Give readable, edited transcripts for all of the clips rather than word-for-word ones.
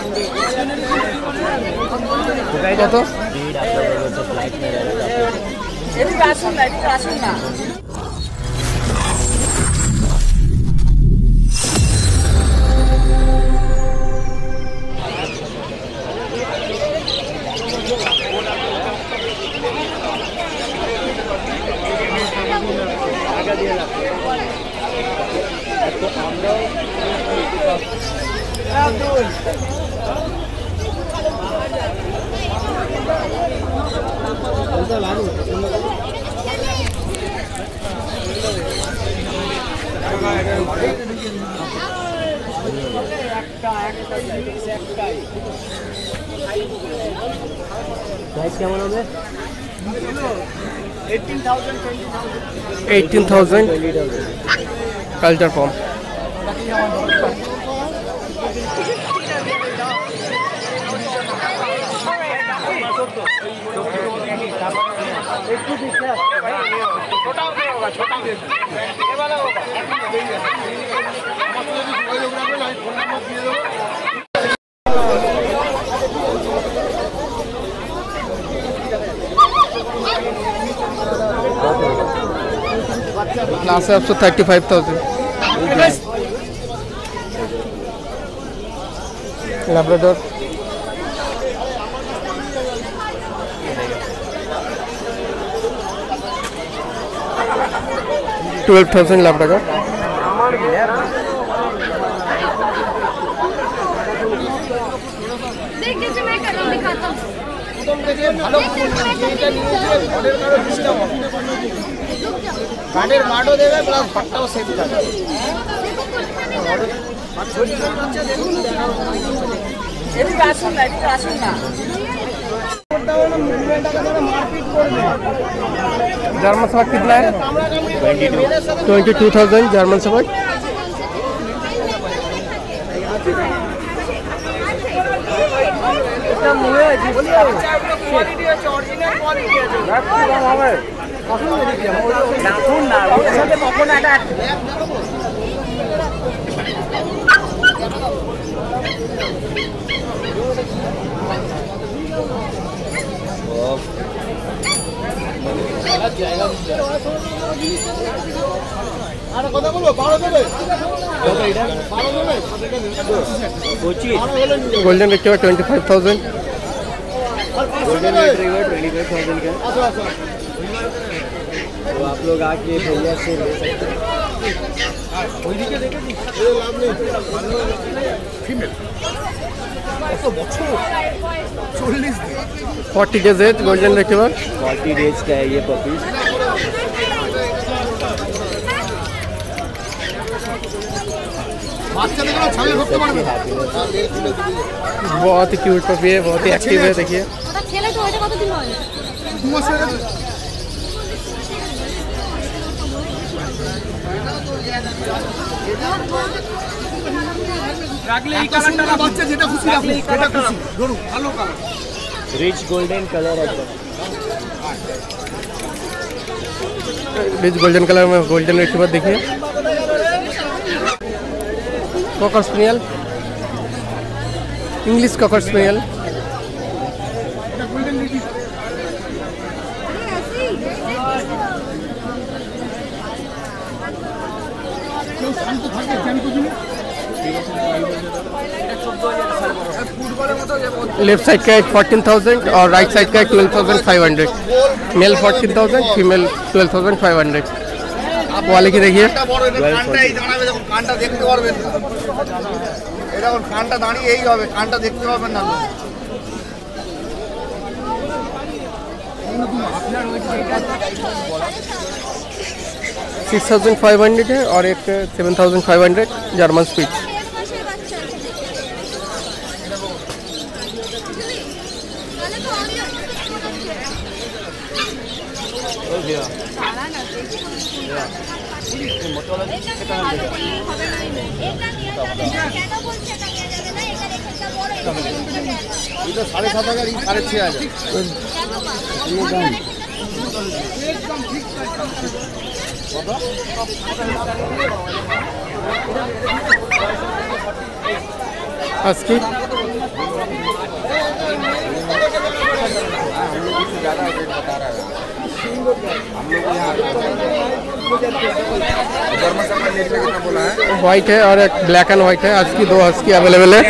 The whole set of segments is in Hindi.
কত? কেমন হবে? 18,000 কালচার ফর্ম। लास्ट है आपसे 35,000 लैब्राडोर 12,000 लैब्राडोर কাঠের মাঠও দেবে প্লাস ফাটটাও সেফ থাকবে। जर्मन शफर्ड कितना है? 22,000 German shepherd. Golden retriever 25,000 golden retriever 25,000 का। तो आप लोग आके भैया से ले सकते हैं। 40 days age golden retriever 40 days का है ये पपी। बहुत ही क्यूट पपी है, बहुत ही एक्टिव है। देखिए रिच गोल्डन कलर है। रिच गोल्डन कलर में गोल्डन रिट्रीवर देखिए। Cocker spaniel, English cocker spaniel. Left side का 14,000 और राइट साइड का 12,500। Male 14,000, female 12,500। वाले की देखिए কানটা দেখতে পারবেন, এরকম কানটা দাঁড়িয়ে এই হবে, কানটা দেখতে পাবেন না। 6,500 है और एक 7,500 जर्मन स्पीच। এটা 7,500 6,500। हस्की व्हाइट है और एक ब्लैक एंड व्हाइट है। हस्की 2 हस्की अवेलेबल है।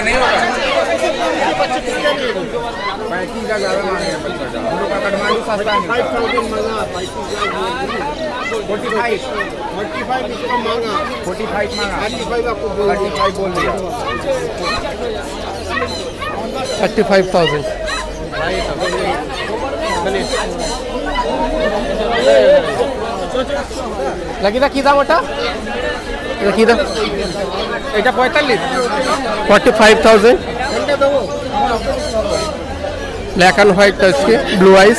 $35,000 लगी था। की दाम ওটা? এটা কি দাম? এটা 45। 45,000। ब्लैक एंड व्हाइट है इसके, ब्लू आइज।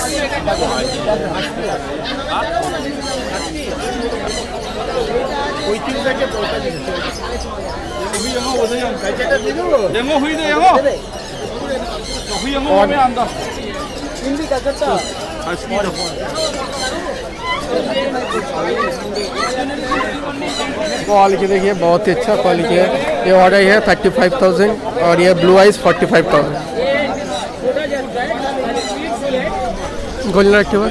क्वालिटी देखिए बहुत ही अच्छा क्वालिटी है। ये ऑर्डर है 35,000 और ये ब्लू आइज 45,000। गोल्डन रिट्रीवर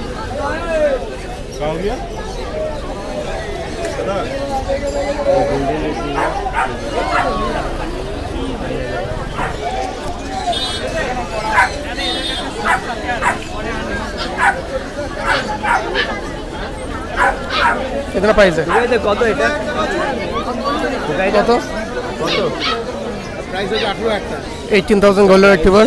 कितना प्राइस है? কত এটা? কত? 18,000 गोल्डन रिट्रीवर।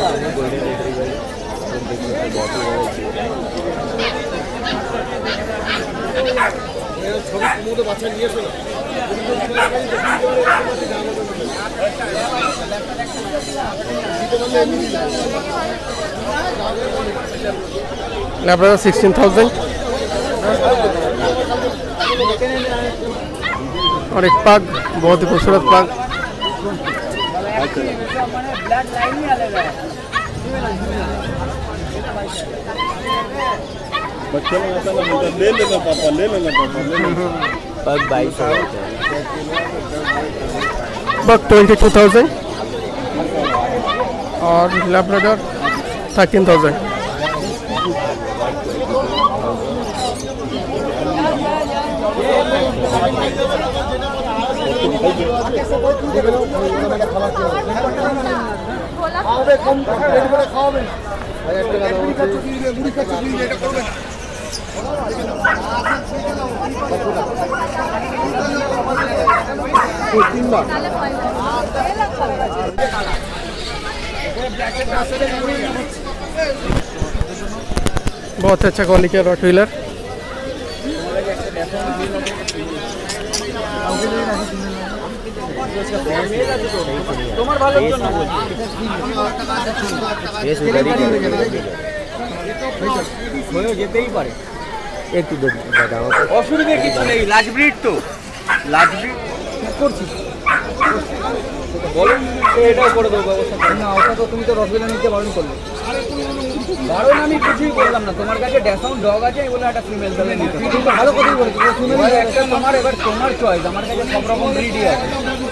लैब्राडोर 16,000 और एक पग, बहुत ही खूबसूरत पग। बच्चे ले लेना पापा, ले लेना पापा, ले लेना। पग 22,000 पग 22,000 और लैब्राडोर 13,000। बहुत अच्छा क्वालिटी है रॉटवीलर। যেতেই পারে একটু অসুবিধা কিছু নেই। লাজব্রিড তো লাজব্রিড করছিস বলুন এটাও করে দেবো ব্যবস্থা না। ওটা তো তুমি তো রসগোল্লা নিতে বারণ করলে। বারণ আমি কিছুই বললাম না। তোমার কাছে ড্যাসাউন্ড ডগ আছে বলে একটা ফিমেল তাহলে নিতে। তুমি তো ভালো কথাই বলেছো ফিমেল একটা তোমার, এবার তোমার চয়েস। আমার কাছে সব রকম ব্রিডই আছে।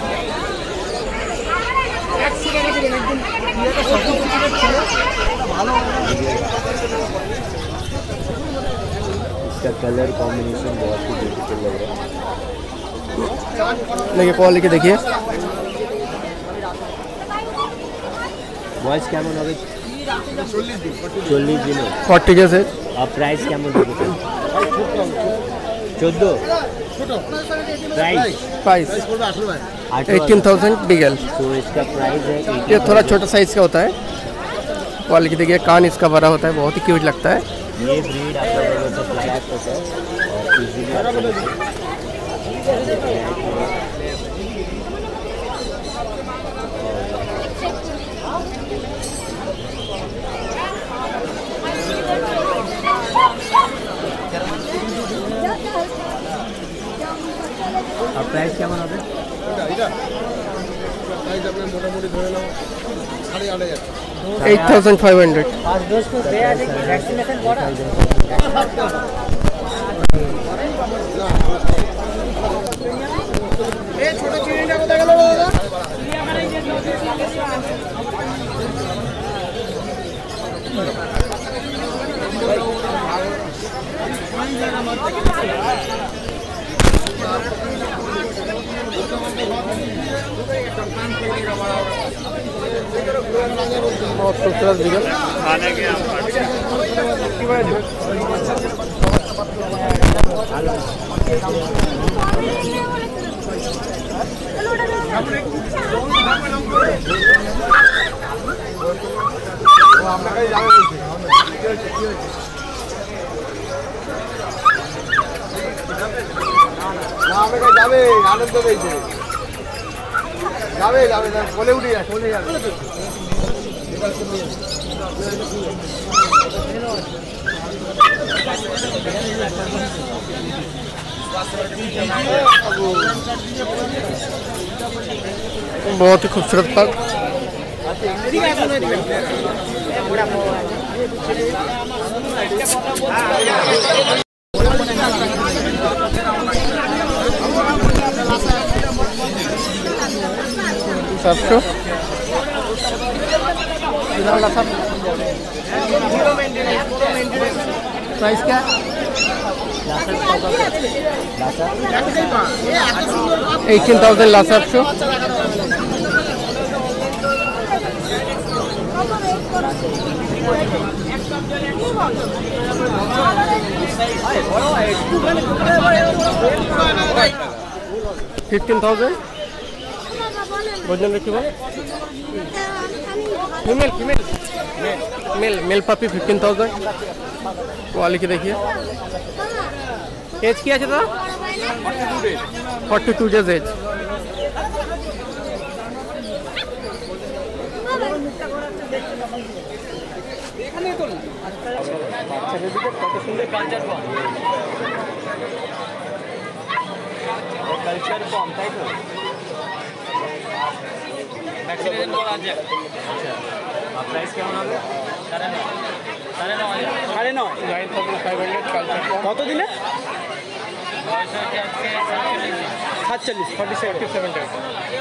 इसका कलर कॉम्बिनेशन बहुत ही ब्यूटीफुल लग रहा है। देखिए क्वालिटी देखिए। वॉइस কেমন হবে? 40 দিন 40 डेज है। और प्राइस কেমন হবে? 14 प्राइस 18,000 बिगल। तो इसका प्राइस है ये थोड़ा छोटा साइज का होता है। क्वालिटी देखिए, कान इसका बड़ा होता है, बहुत ही क्यूट लगता है। ये ब्रीड आपका ब्लैक होता है और इजीली और प्राइस কেমন হবে? এটা প্রাইস আপনি মোটামুটি ধরে নাও 8,500। 8,500। आज दोस्त को दे आने की वैक्सीनेशन करा ए ছোট চিড়িটা কোথায় গেল দাদা? बहुत खूबसूरत बिगल। खाने के যাবে আনন্দ পেয়েছে যাবে যাবে বলে উঠে যাবে চলে যাবে बहुत ही खूबसूरत पग। सबको प्राइस क्या? 18,000 लास्ट आपको। $15,000 वजन रखिए। Female female male male puppy 15,000। Quality देखिए। एज क्या है दादा? 42 डेज एज। কালচার কম তাই তো ভ্যাকসিনেশন করা আছে আচ্ছা আর প্রাইস কেমন হবে 9,500 কালচার কত দিলে 47 47 টাকা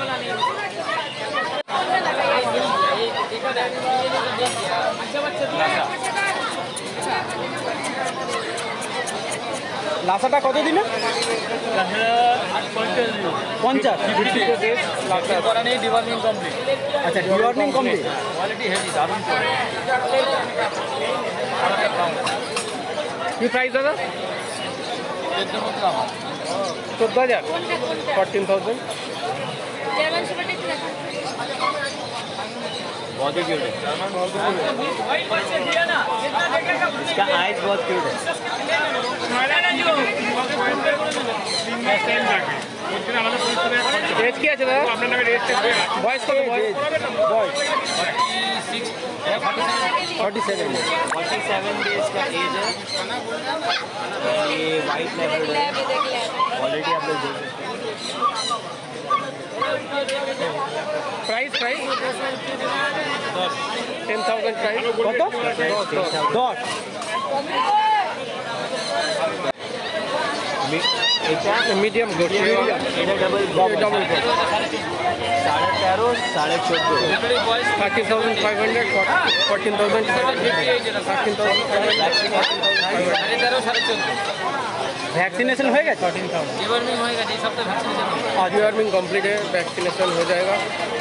লাসাটা কত দিলে 50 করা নেই ডিওয়ার্মিং কমপ্লিট আচ্ছা ডিওয়ার্মিং কমপ্লিট কোয়ালিটি হেভি দারুণ করে কি প্রাইস দাদা? 14,000 14,000। बहुत ही क्यूट है इसका आइज बहुत क्यूट है एज क्या है दादा? बॉयज को बॉयज 47 डेज का एज है ये वाइट लेवल है क्वालिटी आप लोग देख सकते हैं प्राइस प्राइस 10,000 प्राइस। কত 10 এটা मीडियम गोट এটা डबल डबल गोट 13.5 14.5 13,500 14,000 वैक्सीनेशन हो गया 14,000 डिवॉर्मिंग होएगा ये सब तो वैक्सीनेशन आज डिवॉर्मिंग कंप्लीट है। वैक्सीनेशन हो जाएगा।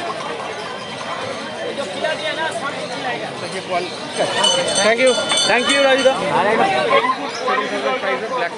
थैंक यू राजीदा प्राइस ब्लैक।